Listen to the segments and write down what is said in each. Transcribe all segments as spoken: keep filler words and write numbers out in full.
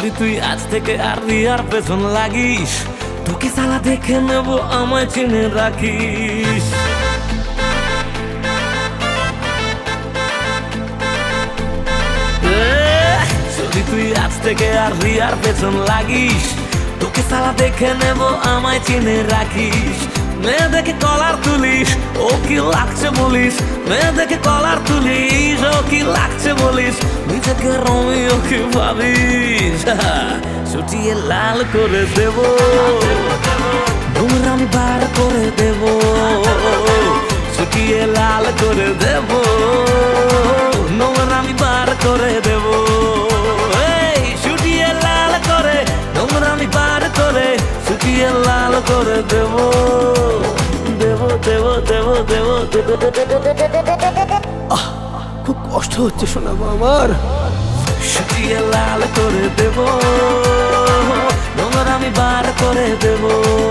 যদি তুই আজ থেকে আর রিয়ার পেছন লাগিস, তোকে সালা দেখে নেব আমায় চিনে রাখিস। যদি তুই আজ থেকে আর রিয়ার পেছন লাগিস, তোকে সালা দেখে নেব আমায় চিনে রাখিস। মেয়ে দেখে কলার তুলিস, ও কি লাগছে বলিস, মেয়ে দেখে কলার তুলিস, ও কি লাগছে বলিস, নিজেকে রোমিও কি ভাবিস। ছুটিয়ে লাল করে দেব, নোংরা আমি বার করে দেব, ছুটিয়ে লাল করে দেব, নোংরা আমি বার করে দেব। এই ছুটিয়ে লাল করে, নোংরা আমি বার করে, ছুটিয়ে লাল করে দেব, দেব দেব দেব দেব দেব। খুব কষ্ট হচ্ছে শোনাবো আমার। ছুটিয়ে লাল করে দেব, নোংরা আমি বার করে দেব।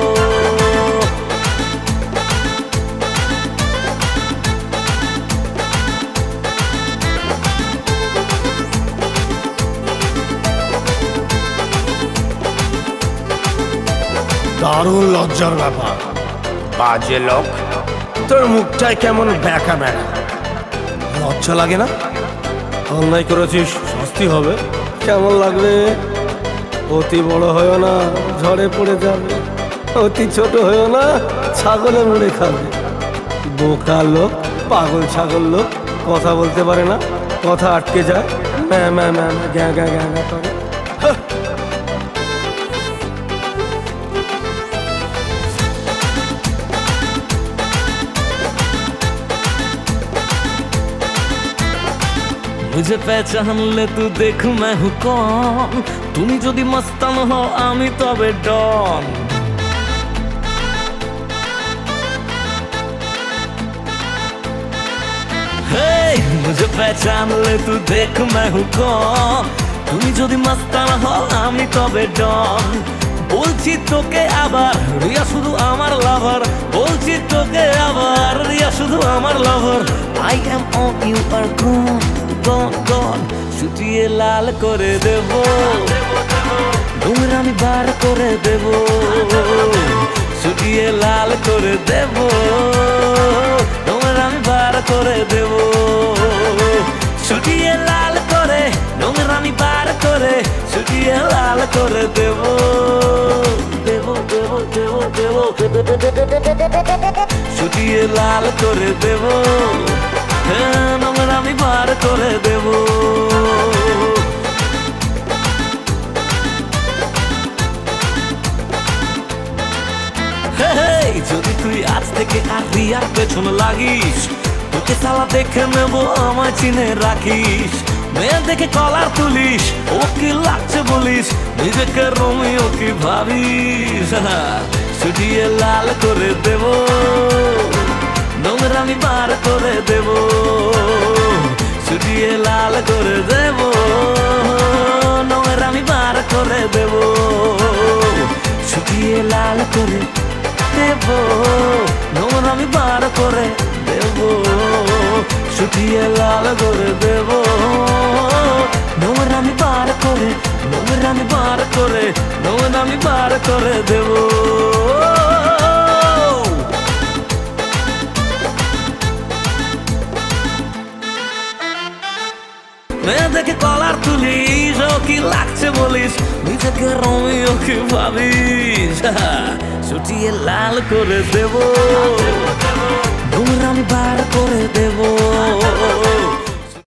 দারুণ লজ্জার ব্যাপার। বাজে লোক, তোর মুখটাই কেমন ব্যাকা ব্যাকা। লজ্জা লাগে না? অন্যায় করেছিস, শাস্তি হবে। কেমন লাগবে? অতি বড় হয়েও না, ঝড়ে পড়ে যাবে। অতি ছোট হয়েও না, ছাগলে মুড়ে খাবে। বোকা লোক, পাগল ছাগল লোক, কথা বলতে পারে না, কথা আটকে যায়, ম্যা ম্যা ম্যা গ্যা গ্যা গ্যা গ্যা করে। मुझे पहचान ले तू देख मैं हूँ कौन, তুমি যদি মস্তান হও আমি তবে ডন। Hey, मुझे पहचान ले तू देख मैं हूँ कौन, তুমি যদি মস্তান হও আমি তবে ডন। বলছি তোকে আবার রিয়া শুধু আমার লাভার, বলছি তোকে আবার রিয়া শুধু আমার লাভার। I am all you are gone, gone, gone, ছুটিয়ে লাল করে দেব, নোংরা আমি বার করে দেব, ছুটিয়ে লাল করে দেব, নোংরা আমি বার করে দেব, ছুটিয়ে লাল করে, নোংরা আমি বার করে, ছুটিয়ে লাল করে দেব, দেব দেব দেব দেব, ছুটিয়ে লাল করে দেব, নোংরা আমি বার করে দেব। যদি তুই আজ থেকে আর রিয়ার পেছন লাগিস, তোকে সালা দেখে নেব আমায় চিনে রাখিস। মেয়ে দেখে কলার তুলিস, ও কি লাগছে বলিস, নিজেকে রোমিও কি ভাবিস। ছুটিয়ে লাল করে দেব, নোংরা আমি বার করে দেব, ছুটিয়ে লাল করে দেব, নোংরা আমি বার করে দেব, ছুটিয়ে লাল করে দেব, নোংরা আমি বার করে দেব, ছুটিয়ে লাল করে দেব, নোংরা আমি বার করে, নোংরা আমি বার করে, নোংরা আমি বার করে দেব। মেয়ে দেখে কলার তুলিস, ও কি লাগছে বলিস, নিজেকে রোমিও কি ভাবিস। ছুটিয়ে লাল করে দেব, নোংরা আমি বার করে দেব।